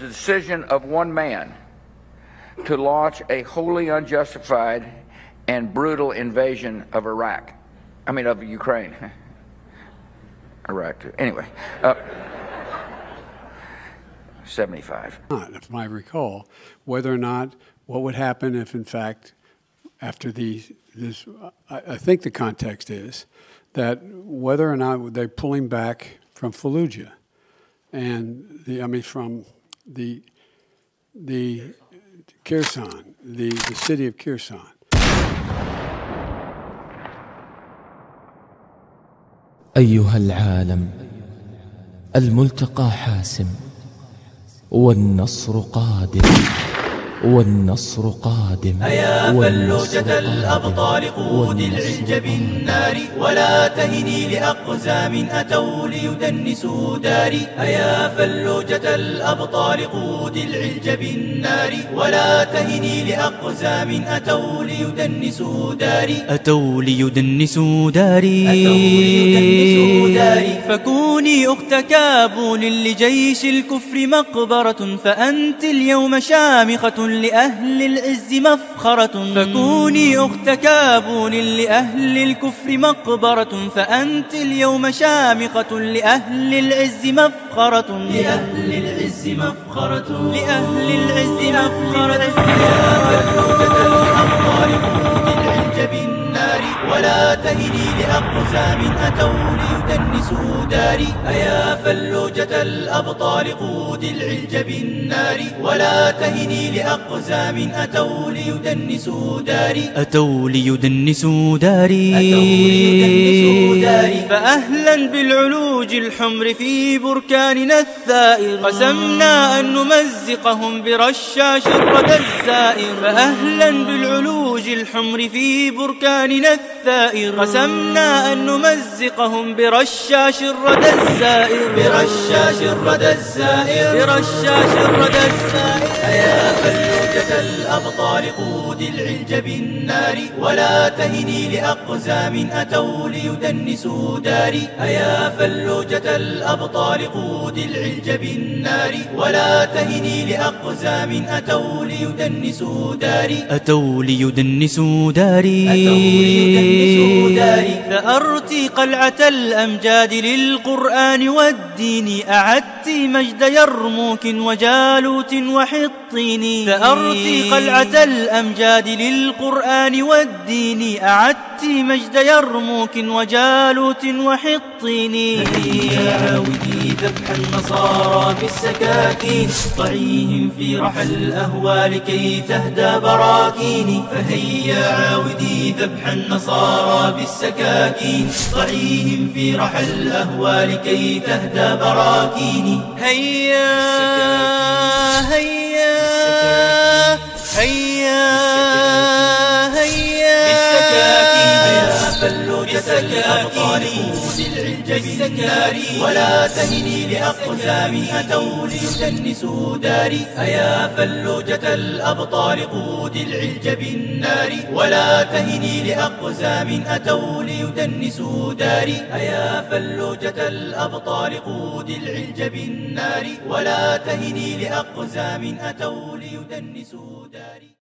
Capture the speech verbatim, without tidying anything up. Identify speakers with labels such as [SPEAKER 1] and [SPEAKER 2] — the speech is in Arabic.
[SPEAKER 1] the decision of one man to launch a wholly unjustified and brutal invasion of Iraq. I mean, of Ukraine. Iraq, too. Anyway. Uh, seventy-five.
[SPEAKER 2] If I recall, whether or not, what would happen if, in fact, after the, this, I, I think the context is that whether or not they're pulling back from Fallujah and the, I mean, from the, the Kherson, the, the city of Kherson.
[SPEAKER 3] أيها العالم، الملتقى حاسم، والنصر قادم، والنصر قادم.
[SPEAKER 4] أيا فلوجة الأبطال قود العلج بالنار، ولا تهني لأقزام أتوا ليدنسوا داري. أيا فلوجة الأبطال قود العلج بالنار، ولا تهني لأقزام أتوا ليدنسوا داري. أتوا ليدنسوا داري، أتوا ليدنسوا داري. فكوني أخت كابول لجيش الكفر مقبرة، فأنت اليوم شامخة لأهل العز مفخرة. فكوني أخت كابول لأهل الكفر مقبرة، فأنت اليوم شامخة لأهل العز مفخرة. لأهل العز مفخرة، لأهل العز مفخرة. يا فلوجة الأبطال قود العلج بالنار، ولا تهني لأقزام أتوا ليدنسوا داري. أيا فلوجة الأبطال قود العلج بالنار، ولا تهني لأقزام أتوا ليدنسوا داري. أتوا ليدنسوا داري، أتوا ليدنسوا داري. فأهلا بالعلوج الحمر في بركاننا الثائر، قسمنا أن نمزقهم برشاش الردى الزائر. فأهلا بالعلوج الحمر في بركاننا الثائر، قسمنا أن نمزقهم برشاش الردى الزائر. برشاش الردى الزائر، برشاش الردى الزائر. أيا فلوجة الأبطال قود العلج بالنار، ولا تهني لأقزام أتوا ليدنسوا داري. أيا فلوجة الأبطال قود العلج بالنار، ولا تهني لأقزام أتوا ليدنسوا داري. أتوا ليدنسوا داري، أتوا ليدنسوا داري. فأرتي قلعة الأمجاد للقرآن والدين، أعدت مجد يرموك وجالوت وحطين. فأرتي قلعة الأمجاد للقرآن والدين، أعدت مجد يرموك وجالوت وحطين. هيا عاودي ذبح النصارى بالسكاكين، ضعيهم في رحى الأهوال كي تهدى براكين. فهيا عاودي ذبح النصارى بالسكاكين، ضعيهم في رحى الأهوال كي تهدى براكين. هيا هيا هيا هيا بالسكاكين. يا فلوجة الأبطال قود العلج بالنار، ولا تهني لأقزام أتوا ليدنسوا داري. أيا فلوجة الأبطال قود العلج بالنار، ولا تهني لأقزام أتوا ليدنسوا داري. أيا فلوجة الأبطال قود العلج بالنار، ولا تهني لأقزام أتوا ليدنسوا داري.